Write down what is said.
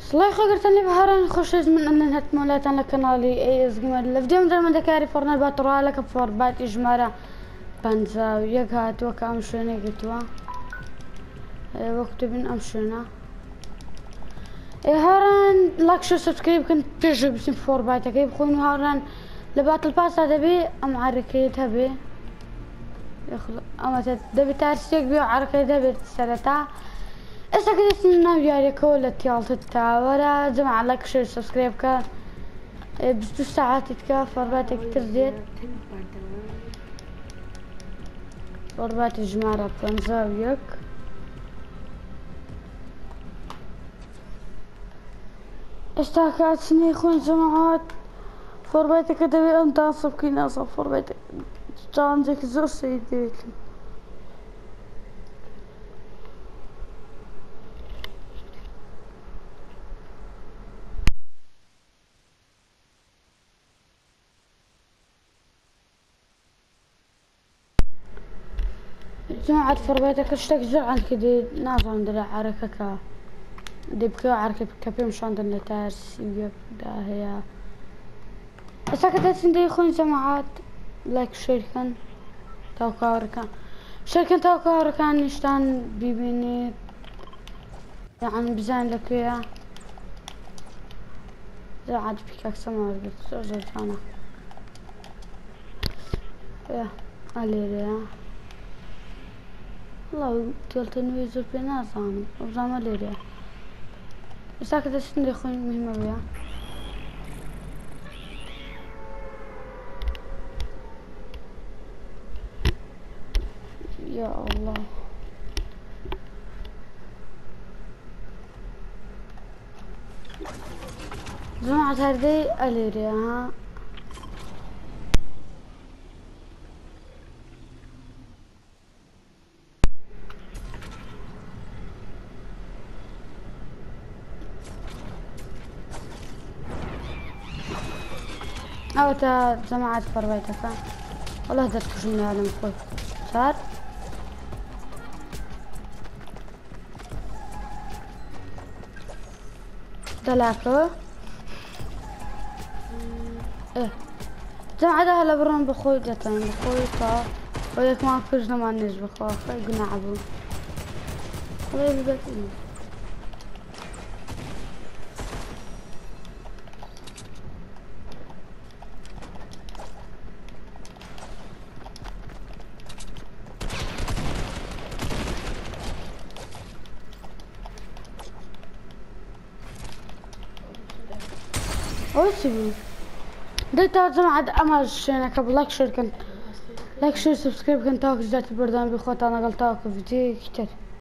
الله يخليك اللي بهارين خوشز من أن هتمولات أنا كنالي أي إزجمال لفديم درم دكاري فرنا باترا لك فور بات إجمارة بنزا ويجهات وكامشنا قتوا وقت بين أمشنا هاران لايك شو سبسكرايب كنت تجرب اسم فور بات كيف خون هاران لبات الباس هذا بي أم عركيت هبي يخل أما تبي تارسيك بيو عركيت هبي سرتا إذا كنت سننا وياي كل تيال تتاورا جمع لايك شير سبسكرايب كا بس ساعات تكا فرباتك ترزيت فربات جمارة بنزاويك اشتاكات سني خون جماعات فرباتك دبي أم تنصب كي نصب فرباتك جانجك زور سيديك جماعة فربيتك اشتاق زر عن كدي ناس عندنا عركة دي بكو عركة كبير مش عندنا تارس يبدا هي اساكت سندي خون جماعات لايك شركة توكاركا شركة توكاركا نشتان بيبيني يعني بزين لك يا زي عاد بيكاك سمار بتسوزر جانا يا علي والله تلتن ويزور بينا زاني وزاما ليريا ساكت سندي خوين مهمة بيا يا الله جماعة هذي أليريا ها أو تا جماعة فربيتك والله درت كل من هذا مخوي صار دلاكو إيه جماعة ده هلا برون بخوي جتان بخوي تا وياك ما فيش ما نيج بخوي قلنا عبو والله يبقى اوسي ديتا جماعة أمل شينا قبل لايك شير كنت لايك شير سبسكرايب كنت تاكل جات البردان بخوات أنا قلتاك في فيديو كتير